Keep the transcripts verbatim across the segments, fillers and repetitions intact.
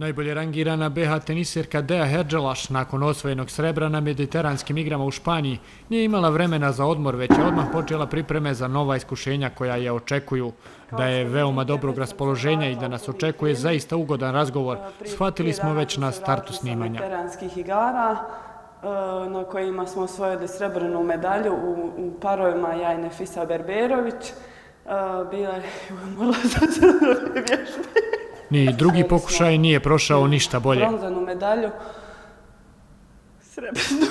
Najbolje rangirana be ha teniserka Dea Herđelaš nakon osvojenog srebra na mediteranskim igrama u Španiji nije imala vremena za odmor, već je odmah počela pripreme za nova iskušenja koja je očekuju. Da je veoma dobrog raspoloženja i da nas očekuje zaista ugodan razgovor, shvatili smo već na startu snimanja. Mediteranskih igara na kojima smo osvojili srebrnu medalju u parovima ja i Nefisa Berberović. Bila je umorla za crnove vježbe. Ni drugi pokušaj nije prošao ništa bolje. Bronzanu medalju, srebrnu.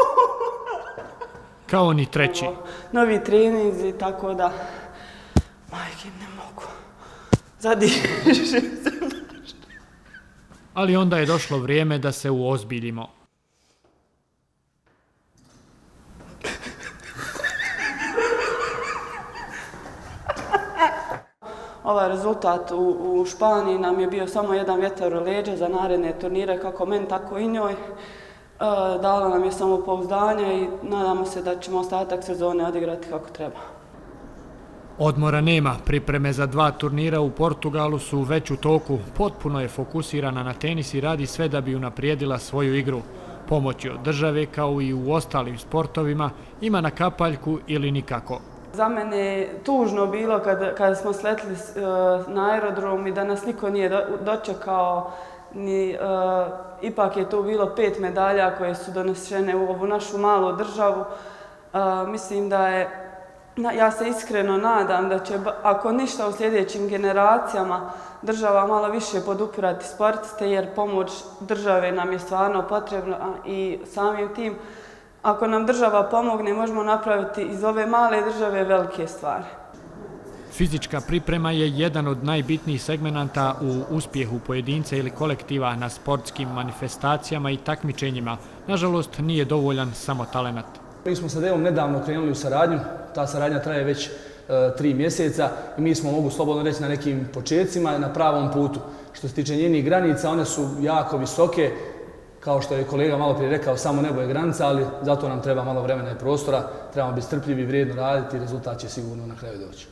Kao ni treći. Novi treninzi, tako da, majke, ne mogu. Zadišem se. Ali onda je došlo vrijeme da se uozbiljimo. Ovaj rezultat u, u Španiji nam je bio samo jedan vjetar u leđa za naredne turnire, kako meni, tako i njoj. E, dala nam je samopouzdanje i nadamo se da ćemo ostatak sezone odigrati kako treba. Odmora nema. Pripreme za dva turnira u Portugalu su već u toku. Potpuno je fokusirana na tenis i radi sve da bi unaprijedila svoju igru. Pomoći od države, kao i u ostalim sportovima, ima na kapaljku ili nikako. Za mene je tužno bilo kada, kada smo sletli uh, na aerodrom i da nas niko nije do, dočekao. Ni, uh, ipak je tu bilo pet medalja koje su donesene u ovu našu malu državu. Uh, mislim da je, na, ja se iskreno nadam da će, ako ništa u sljedećim generacijama, država malo više podupirati sportiste, jer pomoć države nam je stvarno potrebna i samim tim, ako nam država pomogne, možemo napraviti iz ove male države velike stvari. Fizička priprema je jedan od najbitnijih segmenata u uspjehu pojedinca ili kolektiva na sportskim manifestacijama i takmičenjima. Nažalost, nije dovoljan samo talenat. Mi smo sa Deom nedavno krenuli u saradnju. Ta saradnja traje već e, tri mjeseca i mi smo, mogu slobodno reći, na nekim početcima na pravom putu. Što se tiče njenih granica, one su jako visoke. Kao što je kolega malo prije rekao, samo nebo je granica, ali zato nam treba malo vremena i prostora. Trebamo biti strpljivi, vrijedno raditi i rezultat će sigurno na kraju doći.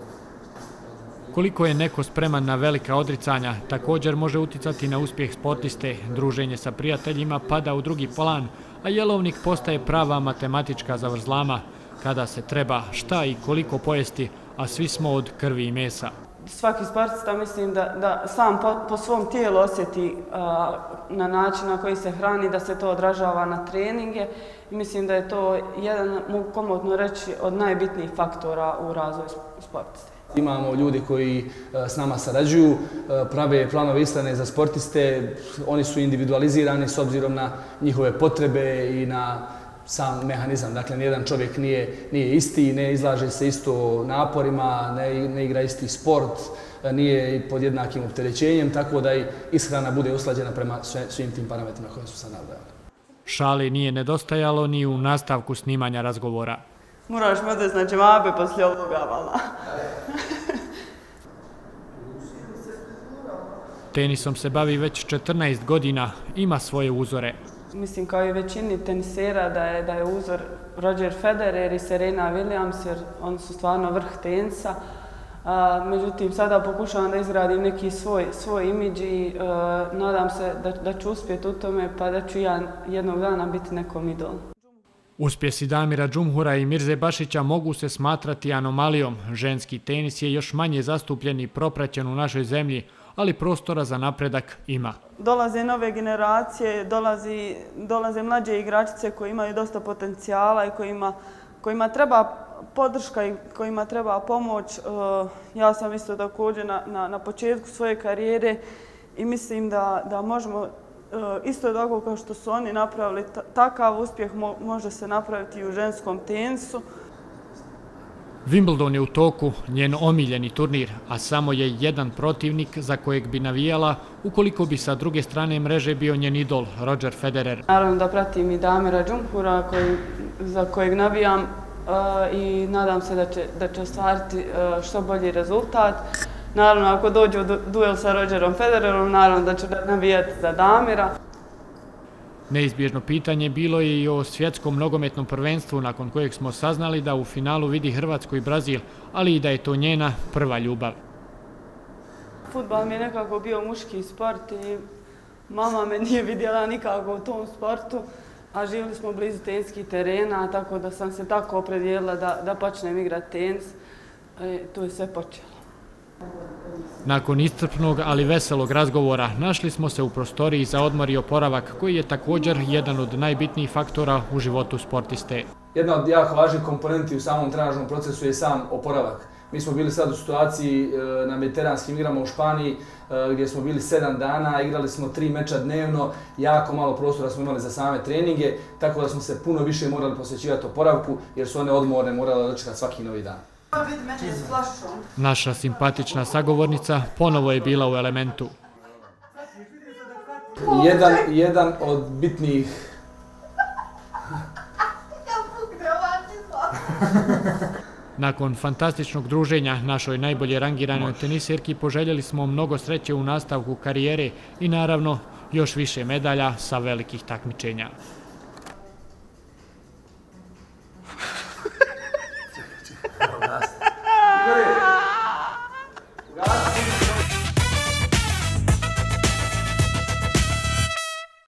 Koliko je neko spreman na velika odricanja, također može uticati na uspjeh sportiste. Druženje sa prijateljima pada u drugi plan, a jelovnik postaje prava matematička zavrzlama. Kada se treba šta i koliko pojesti, a svi smo od krvi i mesa. Svaki sportista mislim da, da sam po, po svom tijelu osjeti a, na način na koji se hrani, da se to odražava na treninge. I mislim da je to jedan, mogu komotno reći, od najbitnijih faktora u razvoju sportiste. Imamo ljudi koji s nama sarađuju, prave planove ishrane za sportiste. Oni su individualizirani s obzirom na njihove potrebe i na sam mehanizam. Dakle, nijedan čovjek nije, nije isti, ne izlaže se isto naporima, ne, ne igra isti sport, nije pod jednakim opterećenjem, tako da i ishrana bude usklađena prema svim tim parametrima koje su sad nabrali. Šali nije nedostajalo ni u nastavku snimanja razgovora. Moraš me odvesti na džemabe poslije ovoga, vala. Tenisom se bavi već četrnaest godina, ima svoje uzore. Mislim, kao i većini tenisera, da je, da je uzor Roger Federer i Serena Williams, jer oni su stvarno vrh tenisa. A, međutim, sada pokušavam da izgradim neki svoj, svoj imidž i a, nadam se da, da ću uspjeti u tome, pa da ću ja jednog dana biti nekom idolom. Uspjesi Damira Džumhura i Mirze Bašića mogu se smatrati anomalijom. Ženski tenis je još manje zastupljen i propraćen u našoj zemlji, ali prostora za napredak ima. Dolaze nove generacije, dolazi, dolaze mlađe igračice koji imaju dosta potencijala i kojima, kojima treba podrška i kojima treba pomoć. Ja sam isto također na, na, na početku svoje karijere i mislim da, da možemo isto tako kao što su oni napravili, takav uspjeh mo, može se napraviti i u ženskom tenisu. Wimbledon je u toku, njen omiljeni turnir, a samo je jedan protivnik za kojeg bi navijala ukoliko bi sa druge strane mreže bio njen idol, Roger Federer. Naravno da pratim i Damira Džumhura koji, za kojeg navijam uh, i nadam se da će, da će ostvariti uh, što bolji rezultat. Naravno, ako dođe u duel sa Rogerom Federerom, naravno da ću navijati za Damira. Neizbježno pitanje bilo je i o svjetskom nogometnom prvenstvu, nakon kojeg smo saznali da u finalu vidi Hrvatsku i Brazil, ali i da je to njena prva ljubav. Fudbal mi je nekako bio muški sport i Mama me nije vidjela nikako u tom sportu, a živjeli smo blizu teniskih terena, tako da sam se tako opredijelila da, da počnem igrati tenis. E, tu je sve počelo. Nakon iscrpnog, ali veselog razgovora, našli smo se u prostoriji za odmor i oporavak, koji je također jedan od najbitnijih faktora u životu sportiste. Jedna od jako važnih komponenti u samom trenažnom procesu je sam oporavak. Mi smo bili sad u situaciji na mediteranskim igrama u Španiji, gdje smo bili sedam dana, igrali smo tri meča dnevno, jako malo prostora smo imali za same treninge, tako da smo se puno više morali posvećivati oporavku, jer su one odmorne morale dočekati svaki novi dan. Naša simpatična sagovornica ponovo je bila u elementu. Jedan, jedan od bitnijih Nakon fantastičnog druženja našoj najbolje rangiranoj tenisirki poželjeli smo mnogo sreće u nastavku karijere i naravno još više medalja sa velikih takmičenja.